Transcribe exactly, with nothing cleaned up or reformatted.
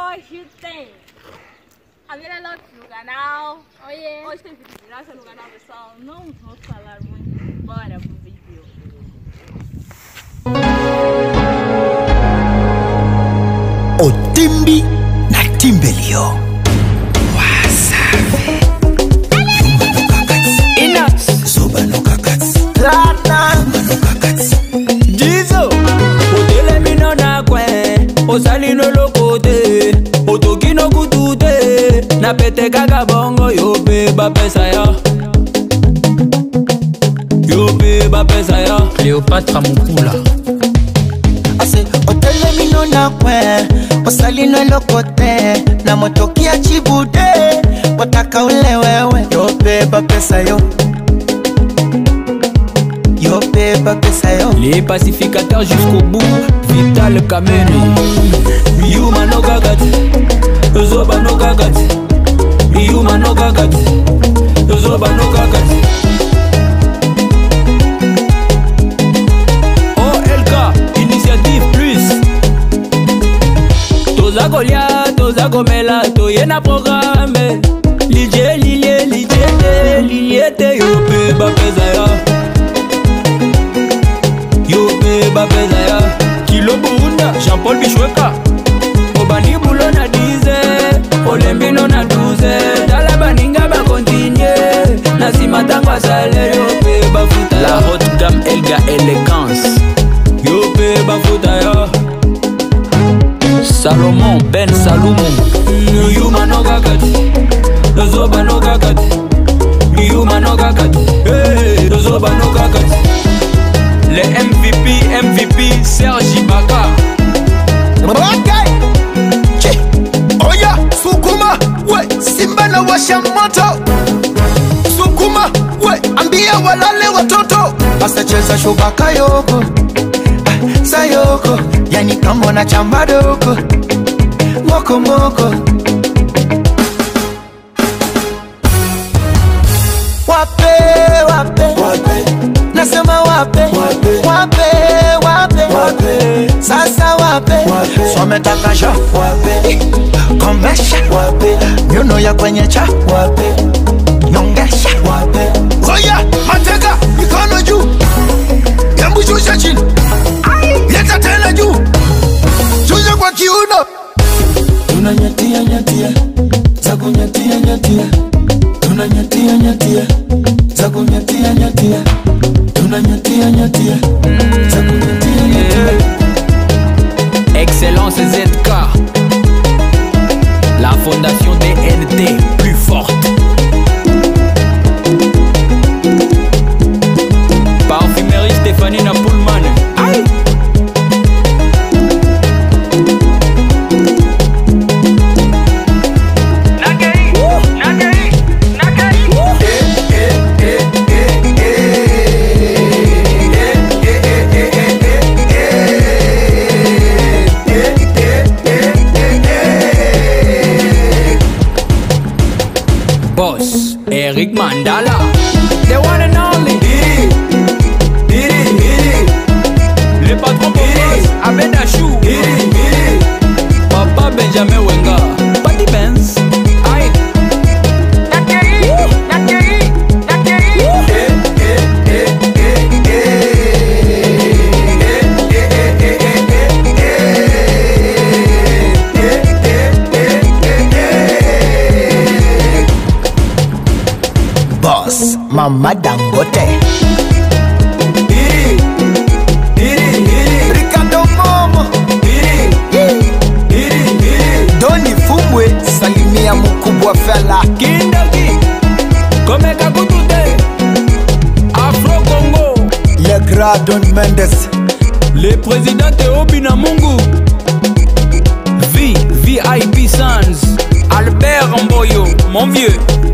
hoje tem a Miralox no canal. Oiê. Hoje tem vídeo de graça no canal, pessoal. Não vou falar muito. Bora pro vídeo. Otimbi na Timbelio. Wasafi. Inax. Soba no kakats. Lana. Soba no kakats. Jizo. Odele mino na kwe. Osali no lokote. Otoki no kutute. Na pete kaka bongo. Yo pe ba pesa ya. Yo pe ba pesa ya. Cléopatra Mukula. Ase otele mino na kwe. Osali no lokote. Na motoki ya chibude. Wataka ule wewe. Yo pe ba pesa yo. Yo pe ba pesa yo. Les pacificateurs jusqu'au bout. Vital Kameni. Yuma no gagat. Zoba no gagat. Yuma no gagat. Zoba no gagat. O L K Initiative Plus. Toza golia, toza gomela, toye na programme. Lije, lilie, lijete, liliete. Yo pe ba pesa ya. Yo pe ba pesa ya. Kilo Burunda, Jean-Paul Bichweka. Obani bulo na dize, olembino na douze. Dala baninga ba continue, nasima tangwa sale. Yo pe ba futa. La haute gamme Elga Elegance. Yo pe ba futa ya. Salomon Ben Salomon. Yuma no gagati, Zoba no gagati. Yuma no gagati, hey, Zoba no gagati. Les M V P, M V P, Sergi Baka. Ok. Chi. Oya, Sukuma. We, Simba na washa moto. Sukuma. We, ambia walale watoto. Basta cheza shubaka yoko. Ah, sayoko. Yani kama na chamba doko. Moko moko. Wape, wape. Wape. Nasema wape, wape, wape, wape, wape. Sasa wape, wape. Sometaka sha, wape. Komesha, wape. Nyuno ya kwenye cha, wape. Nyongesha, wape. Oya, mateka, mikono juu. Yambu shusha chini. Leta tena juu. Shusha kwa kiuno. Tunanyatia, nyatia. Zaku nyatia, nyatia. Tunanyatia, nyatia. Zaku nyatia, nyatia. Tunanyatia, nyatia. Zaku nyatia, nyatia. Excellence Z K. La fondation D N T plus forte. Parfumerie Stéphanie Napoulman. Aïe. Boss, Eric Mandala, the one and only. Diri, Diri, Diri. Le patron Boss, Abed Achou. Diri, Diri. Papa Benjamin Wenga, Patty Benz. Aïe. Nakeri, Nakeri, Nakeri. Eh, eh, eh, eh, eh. Boss, Mama Dangote. Diri, Diri, Diri. Ricardo Momo. Diri, Diri, Diri. Doni Fumwe, salimia mkubwa fella. Kindaki, Komeka Kutute. Afro Congo. Le grand Don Mendes. Le président Théo Binamungu. V, V I P Sans. Albert Mboyo, mon vieux.